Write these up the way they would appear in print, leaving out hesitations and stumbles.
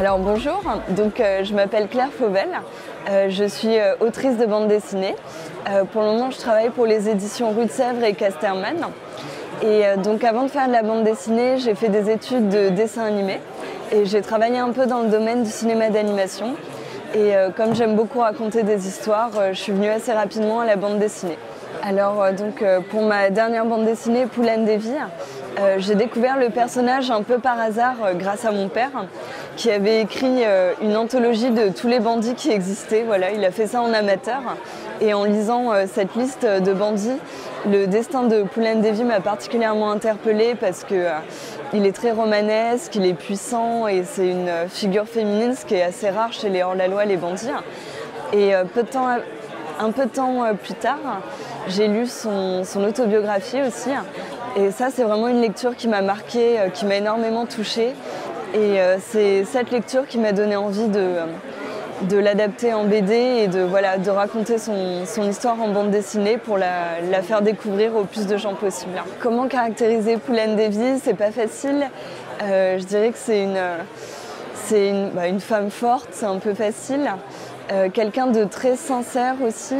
Alors bonjour, je m'appelle Claire Fauvel, je suis autrice de bande dessinée. Pour le moment je travaille pour les éditions Rue de Sèvres et Casterman. Et avant de faire de la bande dessinée, j'ai fait des études de dessin animé et j'ai travaillé un peu dans le domaine du cinéma d'animation. Et comme j'aime beaucoup raconter des histoires, je suis venue assez rapidement à la bande dessinée. Alors pour ma dernière bande dessinée, Poulaine des Vies, j'ai découvert le personnage un peu par hasard grâce à mon père qui avait écrit une anthologie de tous les bandits qui existaient. Voilà, il a fait ça en amateur et en lisant cette liste de bandits, le destin de Poulaine des Vies m'a particulièrement interpellée parce que il est très romanesque, il est puissant et c'est une figure féminine, ce qui est assez rare chez les hors-la-loi, les bandits. Et un peu de temps plus tard, j'ai lu son autobiographie aussi. Et ça, c'est vraiment une lecture qui m'a marquée, qui m'a énormément touchée. Et c'est cette lecture qui m'a donné envie de l'adapter en BD et de raconter son histoire en bande dessinée pour la faire découvrir au plus de gens possible. Comment caractériser Poulaine des Vies? C'est pas facile. Je dirais que c'est une femme forte, c'est un peu facile. Quelqu'un de très sincère aussi.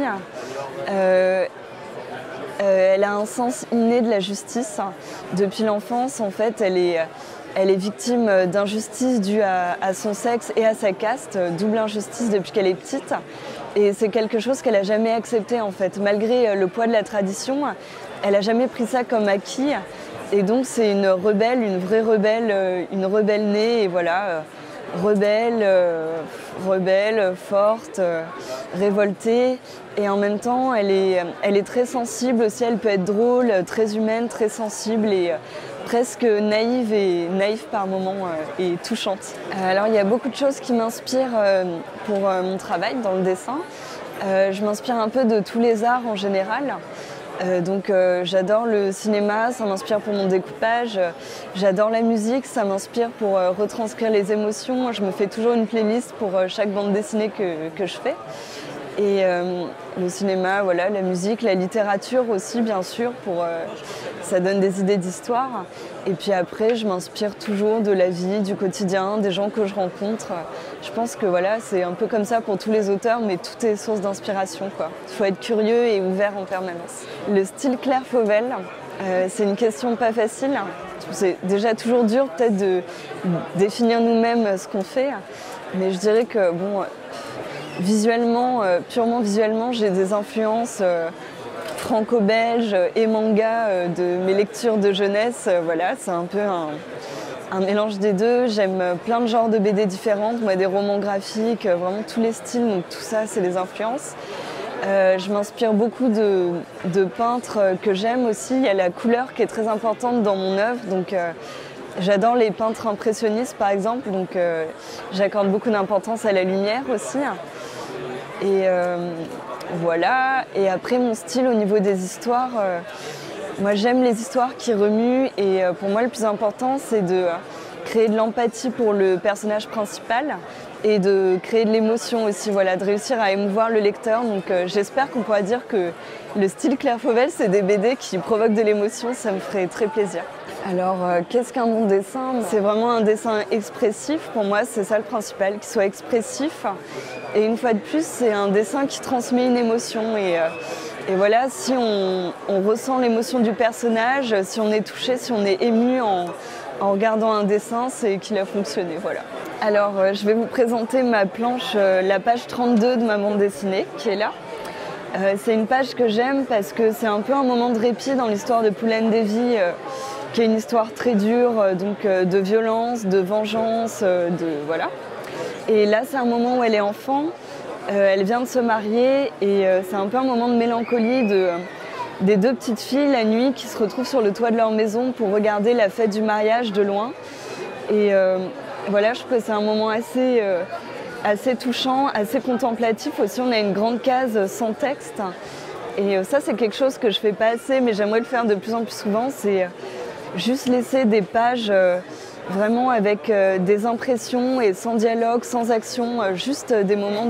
Elle a un sens inné de la justice. Depuis l'enfance, en fait, elle est victime d'injustices dues à son sexe et à sa caste, double injustice depuis qu'elle est petite. Et c'est quelque chose qu'elle n'a jamais accepté, en fait. Malgré le poids de la tradition, elle n'a jamais pris ça comme acquis. Et donc c'est une rebelle, une vraie rebelle, une rebelle née, et voilà, rebelle, forte, révoltée. Et en même temps, elle est très sensible aussi, elle peut être drôle, très humaine, très sensible et presque naïve par moments et touchante. Alors il y a beaucoup de choses qui m'inspirent pour mon travail dans le dessin. Je m'inspire un peu de tous les arts en général. J'adore le cinéma, ça m'inspire pour mon découpage. J'adore la musique, ça m'inspire pour retranscrire les émotions. Je me fais toujours une playlist pour chaque bande dessinée que je fais. Et le cinéma, voilà, la musique, la littérature aussi, bien sûr, ça donne des idées d'histoire. Et puis après, je m'inspire toujours de la vie, du quotidien, des gens que je rencontre. Je pense que voilà, c'est un peu comme ça pour tous les auteurs, mais tout est source d'inspiration, quoi. Il faut être curieux et ouvert en permanence. Le style Claire Fauvel, c'est une question pas facile. C'est déjà toujours dur peut-être de définir nous-mêmes ce qu'on fait, mais je dirais que visuellement, purement visuellement, j'ai des influences franco-belges et manga de mes lectures de jeunesse. Voilà, c'est un peu un mélange des deux. J'aime plein de genres de BD différentes, moi, des romans graphiques, vraiment tous les styles, donc tout ça, c'est des influences. Je m'inspire beaucoup de peintres que j'aime aussi. Il y a la couleur qui est très importante dans mon œuvre, donc j'adore les peintres impressionnistes par exemple, donc j'accorde beaucoup d'importance à la lumière aussi. Et voilà, et après mon style au niveau des histoires, moi j'aime les histoires qui remuent et pour moi le plus important c'est de créer de l'empathie pour le personnage principal et de créer de l'émotion aussi, voilà, de réussir à émouvoir le lecteur. Donc j'espère qu'on pourra dire que le style Claire Fauvel, c'est des BD qui provoquent de l'émotion, ça me ferait très plaisir. Alors qu'est-ce qu'un bon dessin? C'est vraiment un dessin expressif, pour moi c'est ça le principal, qu'il soit expressif. Et une fois de plus, c'est un dessin qui transmet une émotion. Et voilà, si on ressent l'émotion du personnage, si on est touché, si on est ému en regardant un dessin, c'est qu'il a fonctionné, voilà. Alors, je vais vous présenter ma planche, la page 32 de ma bande dessinée, qui est là. C'est une page que j'aime parce que c'est un peu un moment de répit dans l'histoire de Poulaine des Vies, qui est une histoire très dure, de violence, de vengeance, voilà. Et là, c'est un moment où elle est enfant, elle vient de se marier et c'est un peu un moment de mélancolie des deux petites filles la nuit qui se retrouvent sur le toit de leur maison pour regarder la fête du mariage de loin. Et voilà, je trouve que c'est un moment assez touchant, assez contemplatif aussi. On a une grande case sans texte et ça c'est quelque chose que je fais pas assez mais j'aimerais le faire de plus en plus souvent, c'est juste laisser des pages vraiment avec des impressions et sans dialogue, sans action, juste des moments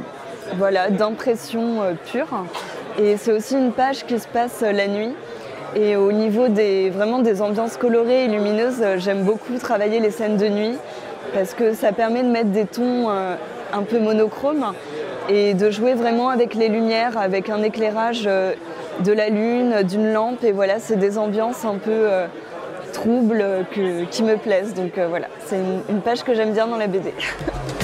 d'impression pure. Et c'est aussi une page qui se passe la nuit. Et au niveau vraiment des ambiances colorées et lumineuses, j'aime beaucoup travailler les scènes de nuit parce que ça permet de mettre des tons un peu monochromes et de jouer vraiment avec les lumières, avec un éclairage de la lune, d'une lampe. Et voilà, c'est des ambiances un peu troubles qui me plaisent. Donc voilà, c'est une page que j'aime bien dans la BD.